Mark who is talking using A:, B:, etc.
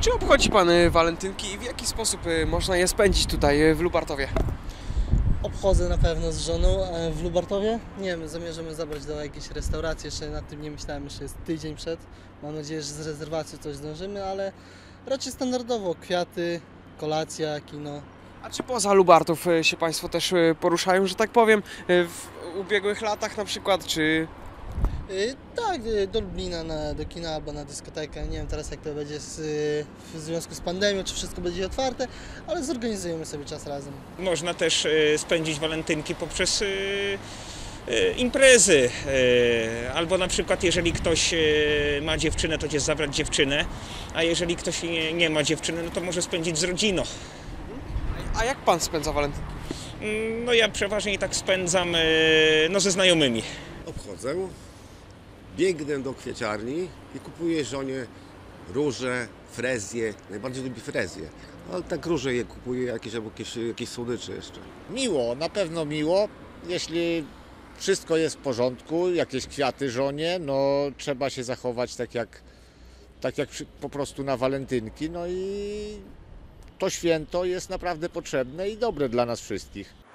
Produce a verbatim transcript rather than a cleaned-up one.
A: Czy obchodzi Pan y, walentynki i w jaki sposób y, można je spędzić tutaj y, w Lubartowie?
B: Obchodzę na pewno z żoną e, w Lubartowie. Nie wiem, zamierzamy zabrać do jakiejś restauracji, jeszcze nad tym nie myślałem, jeszcze jest tydzień przed. Mam nadzieję, że z rezerwacją coś zdążymy, ale raczej standardowo kwiaty, kolacja, kino.
A: A czy poza Lubartów y, się Państwo też y, poruszają, że tak powiem, y, w ubiegłych latach na przykład, czy...
B: Y, tak, y, do Lublina, na, do kina albo na dyskotekę. Nie wiem teraz jak to będzie z, y, w związku z pandemią, czy wszystko będzie otwarte, ale zorganizujemy sobie czas razem.
C: Można też e, spędzić walentynki poprzez e, e, imprezy, e, albo na przykład jeżeli ktoś e, ma dziewczynę, to gdzieś zabrać dziewczynę, a jeżeli ktoś nie, nie ma dziewczyny, no to może spędzić z rodziną.
A: A jak Pan spędza walentynki?
C: Mm, No ja przeważnie tak spędzam e, no, ze znajomymi.
D: Obchodzę, biegnę do kwieciarni i kupuję żonie róże, frezje. Najbardziej lubi frezje, ale tak róże je kupuję, jakieś albo jakieś, jakieś słodycze jeszcze.
E: Miło, na pewno miło. Jeśli wszystko jest w porządku, jakieś kwiaty żonie, no trzeba się zachować tak jak, tak jak przy, po prostu na walentynki. No i to święto jest naprawdę potrzebne i dobre dla nas wszystkich.